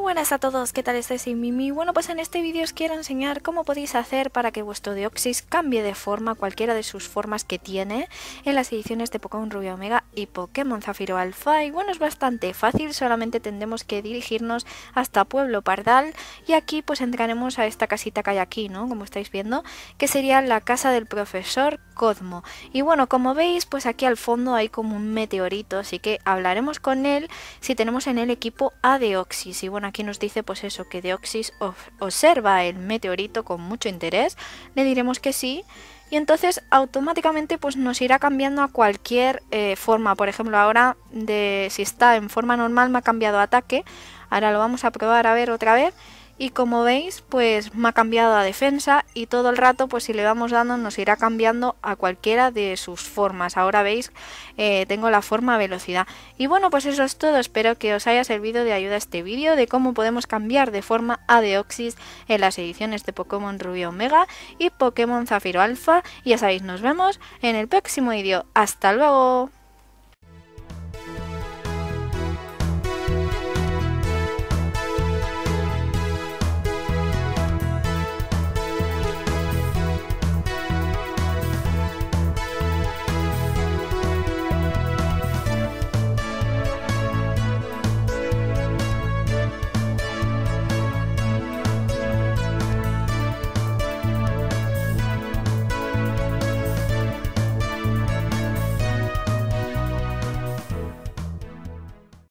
buenas a todos, ¿qué tal estáis? Soy Mimi. Bueno, pues en este vídeo os quiero enseñar cómo podéis hacer para que vuestro Deoxys cambie de forma, cualquiera de sus formas que tiene en las ediciones de Pokémon Rubio Omega y Pokémon Zafiro Alpha. Y bueno, es bastante fácil, solamente tendremos que dirigirnos hasta Pueblo Pardal y aquí pues entraremos a esta casita que hay aquí, ¿no? Como estáis viendo, que sería la casa del profesor Cosmo. Y bueno, como veis, pues aquí al fondo hay como un meteorito, así que hablaremos con él si tenemos en el equipo a Deoxys. Y bueno, aquí nos dice pues eso, que Deoxys observa el meteorito con mucho interés. Le diremos que sí. Y entonces automáticamente pues nos irá cambiando a cualquier forma. Por ejemplo, ahora si está en forma normal me ha cambiado a ataque. Ahora lo vamos a probar a ver otra vez. Y como veis, pues me ha cambiado a defensa y todo el rato, pues si le vamos dando, nos irá cambiando a cualquiera de sus formas. Ahora veis, tengo la forma velocidad. Y bueno, pues eso es todo. Espero que os haya servido de ayuda este vídeo de cómo podemos cambiar de forma a Deoxys en las ediciones de Pokémon Rubio Omega y Pokémon Zafiro Alpha. Y ya sabéis, nos vemos en el próximo vídeo. ¡Hasta luego!